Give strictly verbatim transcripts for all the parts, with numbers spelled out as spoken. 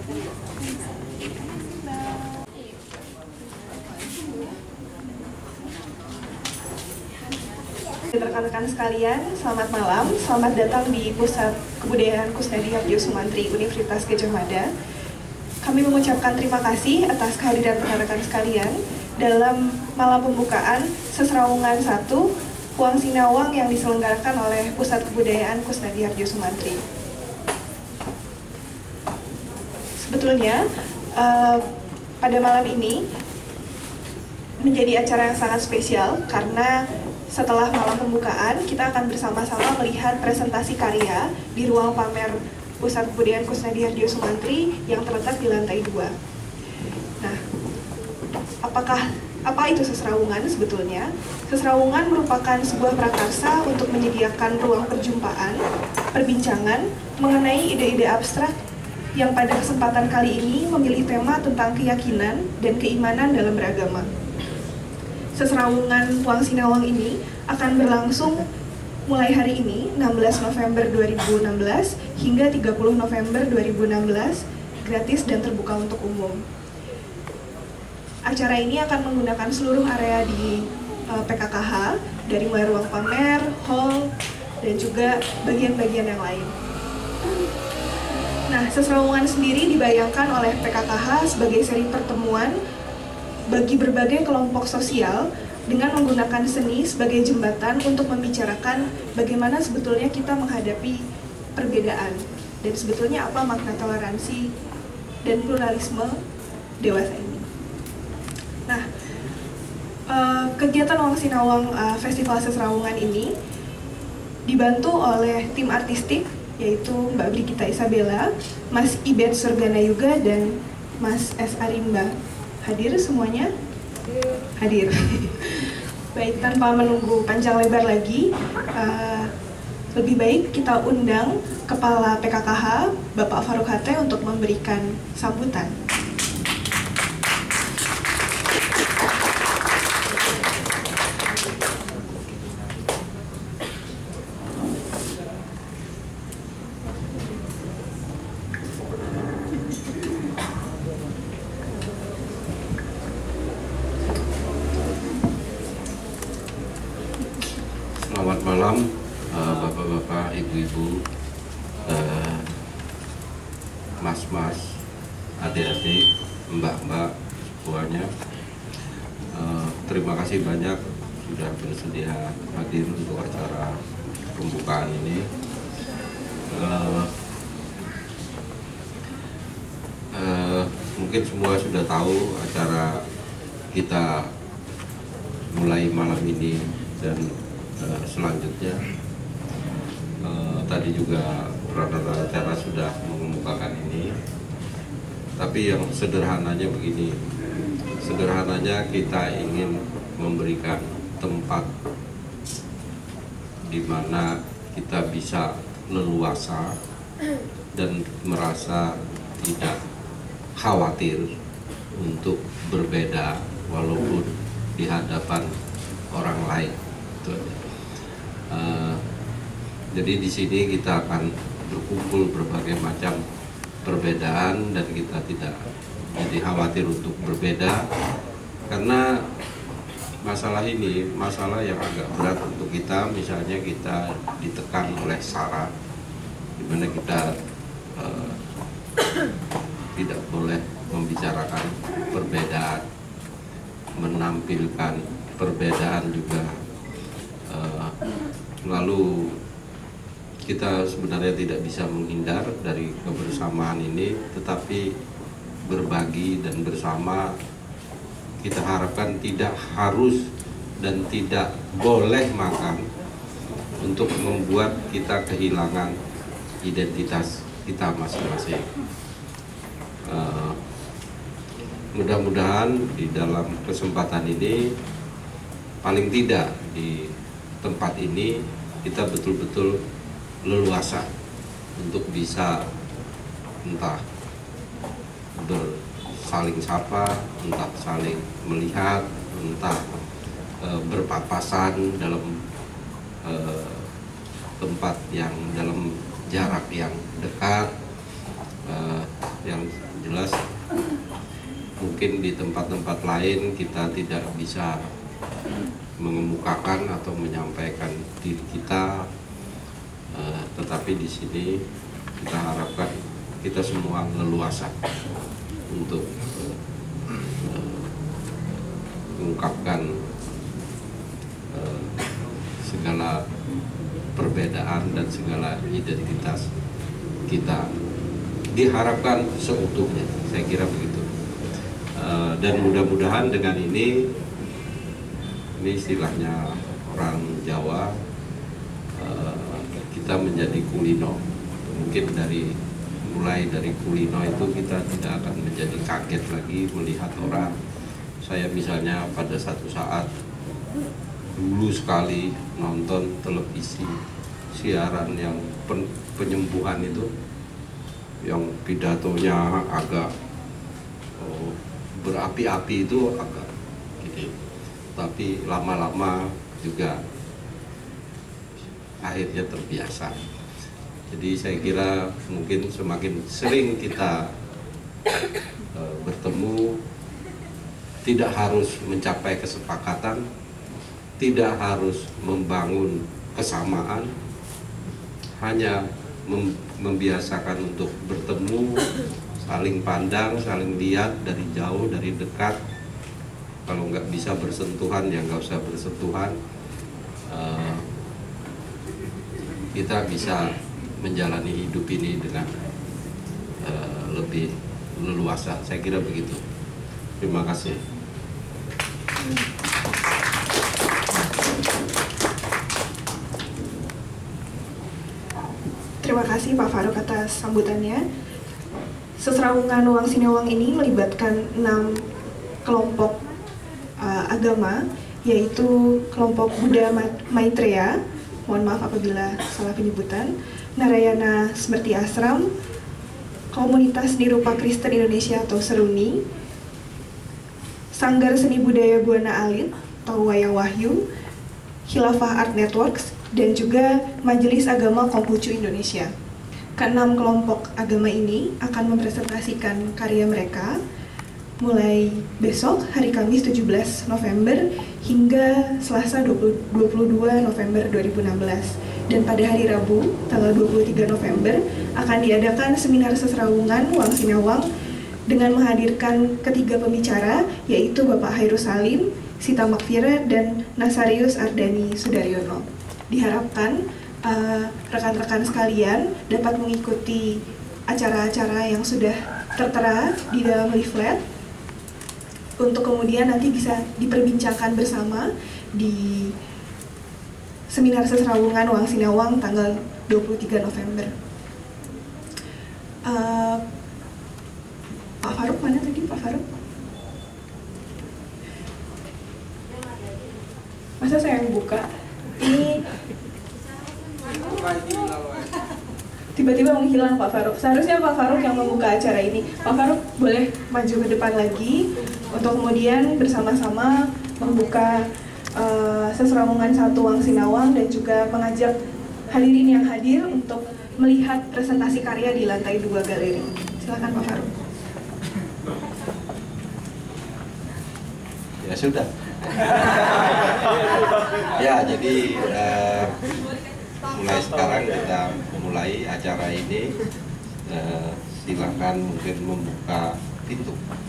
Rekan-rekan sekalian, selamat malam. Selamat datang di Pusat Kebudayaan Kusnadi Harjo Sumantri Universitas Gadjah Mada. Kami mengucapkan terima kasih atas kehadiran rekan-rekan sekalian dalam malam pembukaan Seserawungan satu Puang Sinawang yang diselenggarakan oleh Pusat Kebudayaan Kusnadi Harjo Sumantri. Sebetulnya, uh, pada malam ini menjadi acara yang sangat spesial karena setelah malam pembukaan, kita akan bersama-sama melihat presentasi karya di ruang pamer Pusat Kebudayaan Kusnadi Harjo Sumantri yang terletak di lantai dua. Nah, apakah apa itu Seserawungan sebetulnya? Seserawungan merupakan sebuah prakarsa untuk menyediakan ruang perjumpaan, perbincangan mengenai ide-ide abstrak yang pada kesempatan kali ini memilih tema tentang keyakinan dan keimanan dalam beragama. Seserawungan Puang Sinawang ini akan berlangsung mulai hari ini, enam belas November dua ribu enam belas hingga tiga puluh November dua ribu enam belas, gratis dan terbuka untuk umum. Acara ini akan menggunakan seluruh area di uh, P K K H, dari mulai ruang pamer, hall, dan juga bagian-bagian yang lain. Nah, Seserawungan sendiri dibayangkan oleh P K K H sebagai seri pertemuan bagi berbagai kelompok sosial dengan menggunakan seni sebagai jembatan untuk membicarakan bagaimana sebetulnya kita menghadapi perbedaan dan sebetulnya apa makna toleransi dan pluralisme dewasa ini. Nah, uh, kegiatan Puang Sinawang uh, Festival Seserawungan ini dibantu oleh tim artistik yaitu Mbak Brigita Isabella, Mas Ibed Surgana Yuga, dan Mas S. Arimba. Hadir semuanya? Hadir. Baik, tanpa menunggu panjang lebar lagi, uh, lebih baik kita undang Kepala P K K H, Bapak Faruk Hate, untuk memberikan sambutan. Selamat malam, bapak-bapak, ibu-ibu, mas-mas, adik-adik, mbak-mbak, semuanya. Terima kasih banyak sudah bersedia hadir untuk acara pembukaan ini. Mungkin semua sudah tahu acara kita mulai malam ini dan Uh, selanjutnya uh, tadi juga koordinator acara sudah mengemukakan ini, tapi yang sederhananya begini, sederhananya kita ingin memberikan tempat di mana kita bisa leluasa dan merasa tidak khawatir untuk berbeda walaupun di hadapan orang lain. Uh, jadi di sini kita akan berkumpul berbagai macam perbedaan dan kita tidak jadi khawatir untuk berbeda karena masalah ini masalah yang agak berat untuk kita. Misalnya kita ditekan oleh SARA, di mana kita uh, tidak boleh membicarakan perbedaan, menampilkan perbedaan juga. Uh, lalu kita sebenarnya tidak bisa menghindar dari kebersamaan ini, tetapi berbagi dan bersama kita harapkan tidak harus dan tidak boleh makan untuk membuat kita kehilangan identitas kita masing-masing. Uh, mudah-mudahan di dalam kesempatan ini, paling tidak di tempat ini, kita betul-betul leluasa untuk bisa entah bersaling sapa, entah saling melihat, entah e, berpapasan dalam e, tempat yang dalam jarak yang dekat, e, yang mungkin di tempat-tempat lain kita tidak bisa mengemukakan atau menyampaikan diri kita, uh, tetapi di sini kita harapkan kita semua leluasa untuk uh, uh, mengungkapkan uh, segala perbedaan dan segala identitas kita, diharapkan seutuhnya, saya kira begitu. Uh, dan mudah-mudahan dengan ini, ini istilahnya orang Jawa, uh, kita menjadi kulino. Mungkin dari mulai dari kulino itu kita tidak akan menjadi kaget lagi melihat orang. Saya misalnya pada satu saat dulu sekali nonton televisi siaran yang pen, penyembuhan itu, yang pidatonya agak oh, berapi-api itu agak gitu. Tapi lama-lama juga akhirnya terbiasa. Jadi saya kira mungkin semakin sering kita e, bertemu, tidak harus mencapai kesepakatan, tidak harus membangun kesamaan, hanya mem membiasakan untuk bertemu, saling pandang, saling lihat dari jauh, dari dekat. Kalau nggak bisa bersentuhan, ya nggak usah bersentuhan. Uh, kita bisa menjalani hidup ini dengan uh, lebih leluasa. Saya kira begitu. Terima kasih. Terima kasih Pak Farouk atas sambutannya. Seserawungan Uang Sinewang ini melibatkan enam kelompok uh, agama, yaitu kelompok Buddha Maitreya, mohon maaf apabila salah penyebutan, Narayana Smriti Ashram, Komunitas Nirupa Kristen Indonesia atau Seruni, Sanggar Seni Budaya Buana Alit atau Wayang Wahyu, Khilafah Art Networks, dan juga Majelis Agama Konghucu Indonesia. Keenam kelompok agama ini akan mempresentasikan karya mereka mulai besok hari Kamis tujuh belas November hingga Selasa dua puluh dua November dua ribu enam belas. Dan pada hari Rabu tanggal dua puluh tiga November akan diadakan seminar seserawungan Uang Sinewang dengan menghadirkan ketiga pembicara, yaitu Bapak Hairus Salim, Sita Makfira, dan Nasarius Ardani Sudaryono. Diharapkan rekan-rekan uh, sekalian dapat mengikuti acara-acara yang sudah tertera di dalam leaflet untuk kemudian nanti bisa diperbincangkan bersama di seminar seserawungan Uang Sinewang tanggal dua puluh tiga November. Uh, Pak Farouk mana tadi Pak Farouk? Masa saya yang buka? Ini tiba-tiba menghilang Pak Farouk. Seharusnya Pak Farouk yang membuka acara ini. Pak Farouk boleh maju ke depan lagi untuk kemudian bersama-sama membuka uh, seserawungan satu Uang Sinewang dan juga mengajak hadirin yang hadir untuk melihat presentasi karya di lantai dua galeri. Silakan Pak Farouk. Ya sudah. Ya, jadi uh, mulai sekarang kita mulai acara ini. Uh, silakan mungkin membuka pintu.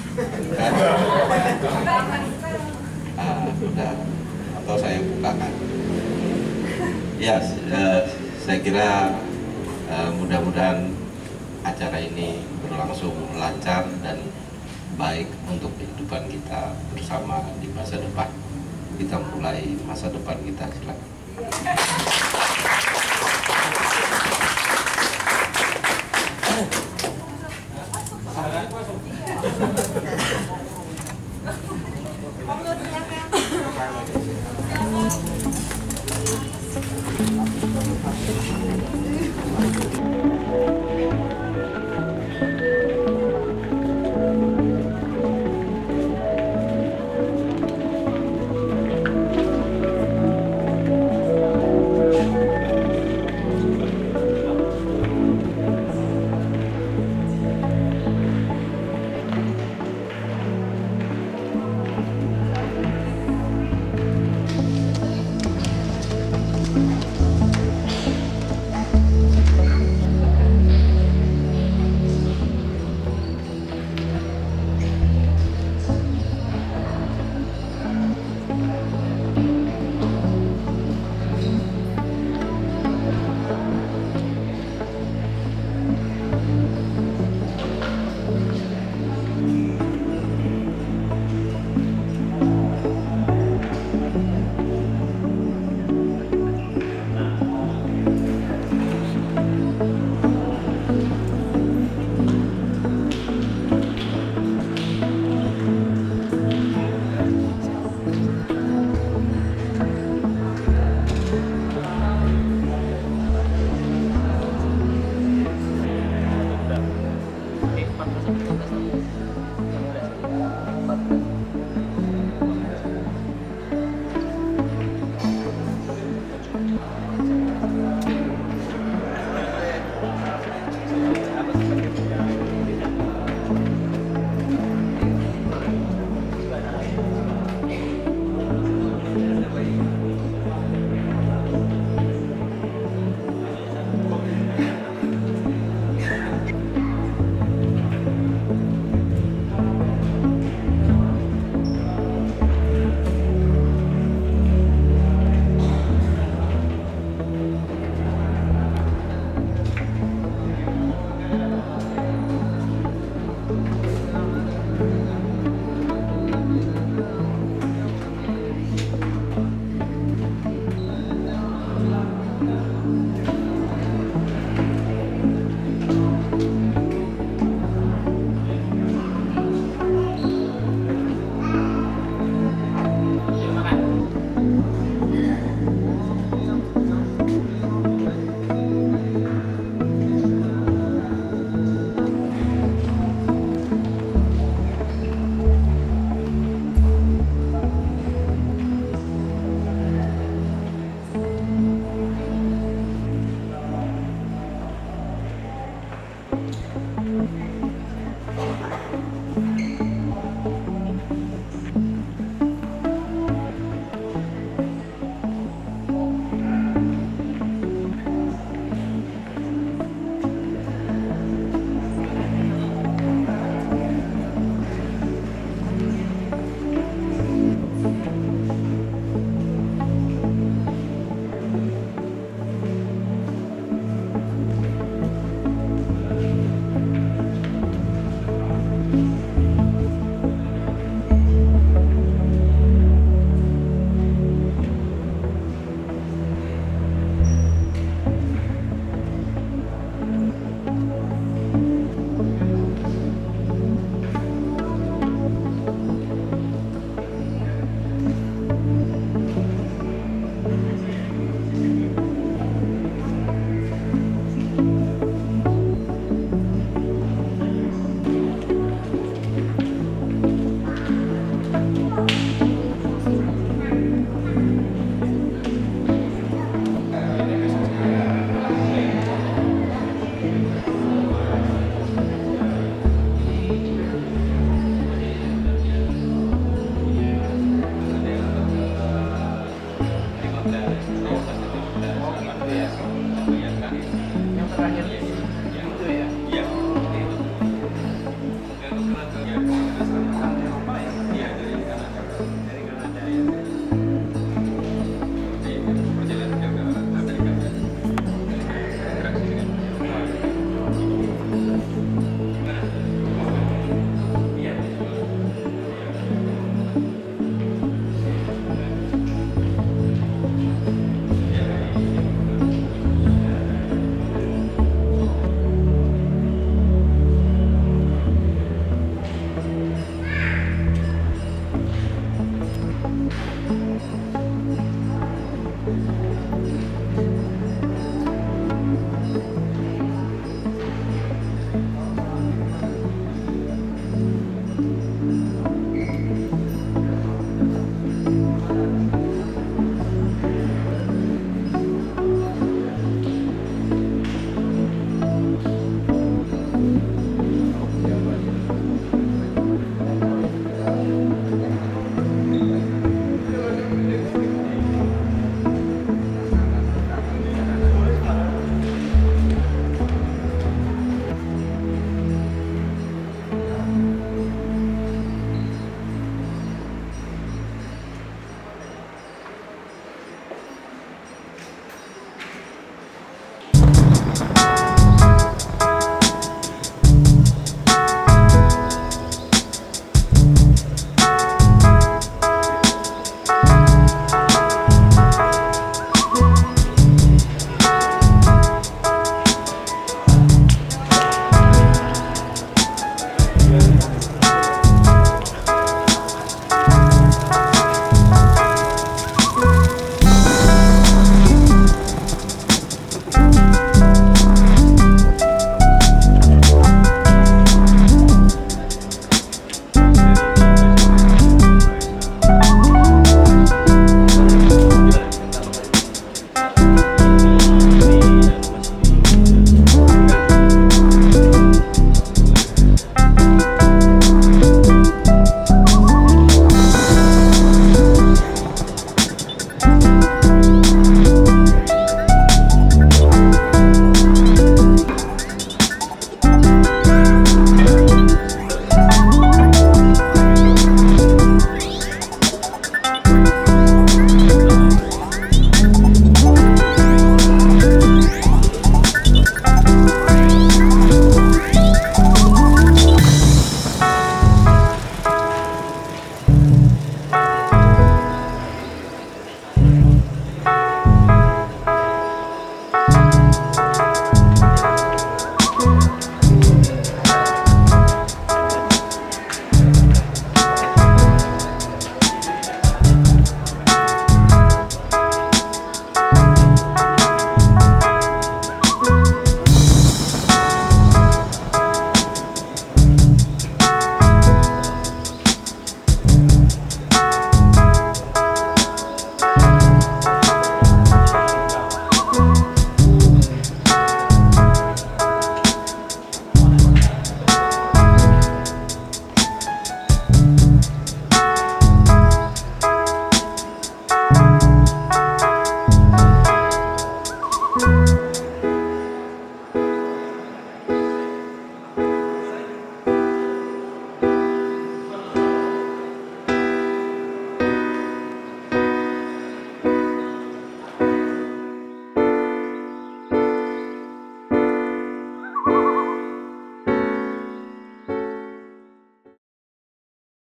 uh, udah, atau saya bukakan. Ya, uh, saya kira uh, mudah-mudahan acara ini berlangsung lancar dan baik untuk kehidupan kita bersama di masa depan. Kita mulai masa depan kita, silakan.